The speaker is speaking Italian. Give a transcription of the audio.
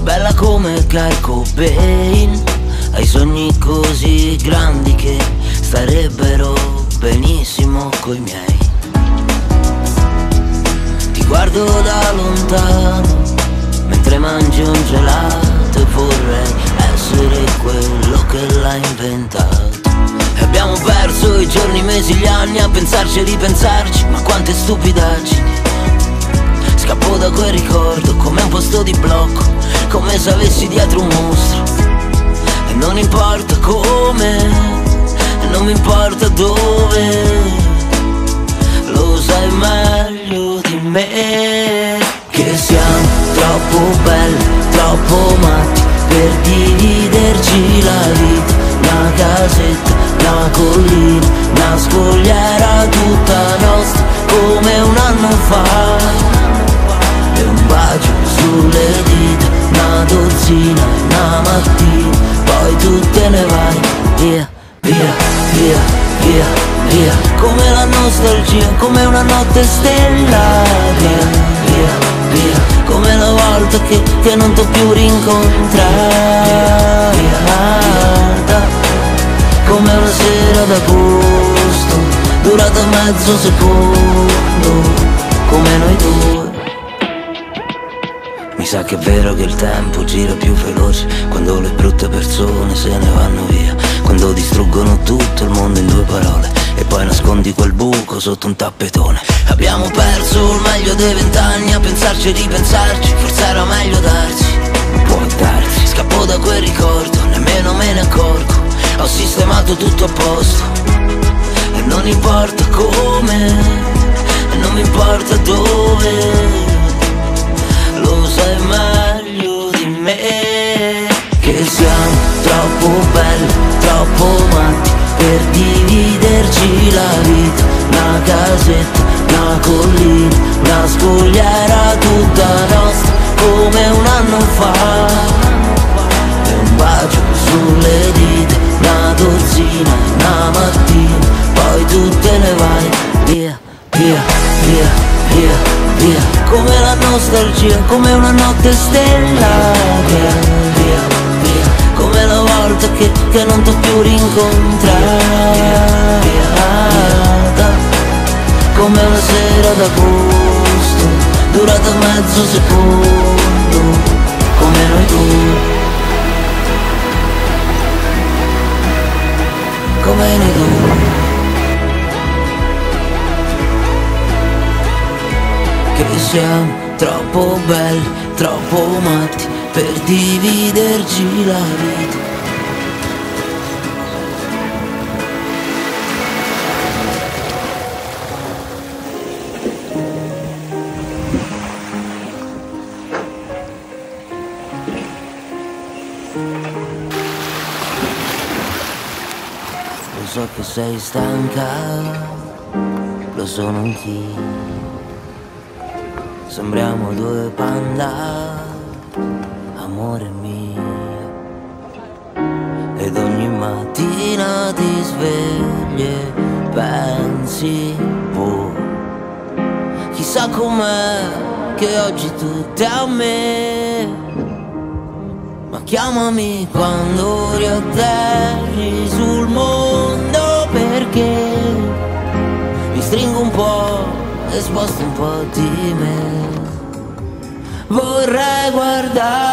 bella come Kurt Cobain. Hai sogni così grandi che starebbero benissimo coi miei. Ti guardo da lontano mentre mangi un gelato e vorrei essere quello che l'ha inventato. E abbiamo perso i giorni, i mesi, gli anni a pensarci e ripensarci, ma quante stupidaggini. Scappo da quel ricordo come un posto di blocco, come se avessi dietro un mostro. E non importa come, e non mi importa dove, lo sai meglio di me che siamo troppo belli, troppo matti per dividerci la vita. Una casetta, una collina, una scogliera tutta nostra come un anno fa. E un bacio sulle dita, una dozzina, una mattina, poi tu te ne vai via, via, via, via, via. Come la nostalgia, come una notte stellata. Via, via, via. Come la volta che non t'ho più rincontrata. Come una sera d'agosto, durata mezzo secondo, come noi due. Mi sa che è vero che il tempo gira più veloce quando le brutte persone se ne vanno via, quando distruggono tutto il mondo in due parole e poi nascondi quel buco sotto un tappetone. Abbiamo perso il meglio dei 20 anni a pensarci e ripensarci, forse era meglio darsi, può darsi. Scappo da quel ricordo, nemmeno me ne accorgo, ho sistemato tutto a posto. E non importa come, e non mi importa dove, lo sai meglio di me che siamo troppo belli, troppo matti per dividerci la vita. Una casetta, una collina, una scogliera tutta nostra come un anno fa. E un bacio sulle dita, una dozzina, una mattina, poi tu te ne vai via, via, via, via, via. Come la nostalgia, come una notte stellata. Via, via, via. Come la volta che non t'ho più rincontrata. Come una sera d'agosto, durata mezzo secondo, come noi due. Come noi due. Che siamo troppo belli, troppo matti per dividerci la vita. Lo so che sei stanca, lo sono anch'io. Sembriamo due panda, amore mio. Ed ogni mattina ti svegli e pensi, boh, chissà com'è che oggi tutto è a me. Ma chiamami quando riatterri sul mondo, perché mi stringo un po' e sposto un po' di me. Vorrei guardare